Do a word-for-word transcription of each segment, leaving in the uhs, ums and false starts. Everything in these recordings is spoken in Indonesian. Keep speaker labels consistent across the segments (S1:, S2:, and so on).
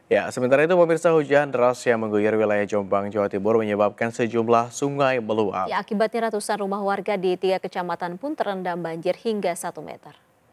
S1: Ya, sementara itu pemirsa, hujan deras yang mengguyur wilayah Jombang, Jawa Timur menyebabkan sejumlah sungai meluap.
S2: Ya, akibatnya ratusan rumah warga di tiga kecamatan pun terendam banjir hingga satu meter.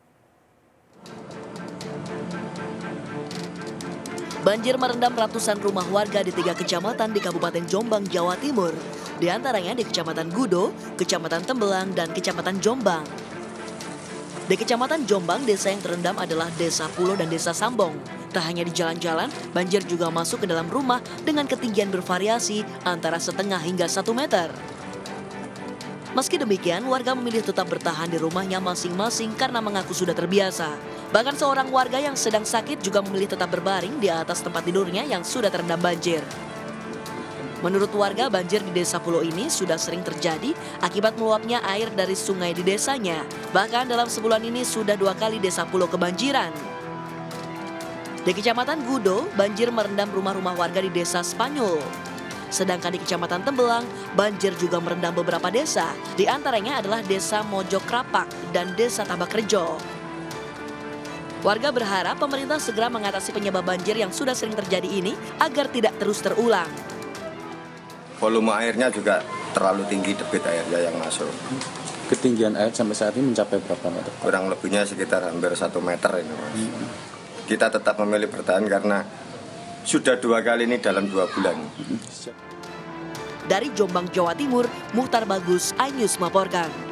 S3: Banjir merendam ratusan rumah warga di tiga kecamatan di Kabupaten Jombang, Jawa Timur. Di antaranya di Kecamatan Gudo, Kecamatan Tembelang, dan Kecamatan Jombang. Di Kecamatan Jombang, desa yang terendam adalah Desa Pulo dan Desa Sambong. Tak hanya di jalan-jalan, banjir juga masuk ke dalam rumah dengan ketinggian bervariasi antara setengah hingga satu meter. Meski demikian, warga memilih tetap bertahan di rumahnya masing-masing karena mengaku sudah terbiasa. Bahkan seorang warga yang sedang sakit juga memilih tetap berbaring di atas tempat tidurnya yang sudah terendam banjir. Menurut warga, banjir di Desa Pulo ini sudah sering terjadi akibat meluapnya air dari sungai di desanya. Bahkan dalam sebulan ini sudah dua kali Desa Pulo kebanjiran. Di Kecamatan Gudo, banjir merendam rumah-rumah warga di Desa Spanyol. Sedangkan di Kecamatan Tembelang, banjir juga merendam beberapa desa. Di antaranya adalah Desa Mojokrapak dan Desa Tabakrejo. Warga berharap pemerintah segera mengatasi penyebab banjir yang sudah sering terjadi ini agar tidak terus terulang.
S4: Volume airnya juga terlalu tinggi, debit airnya yang masuk.
S5: Ketinggian air sampai saat ini mencapai berapa meter?
S4: Kurang lebihnya sekitar hampir satu meter ini, Mas. Hmm. Kita tetap memilih bertahan karena sudah dua kali ini dalam dua bulan.
S3: Dari Jombang, Jawa Timur, Muhtar Bagus, iNews melaporkan.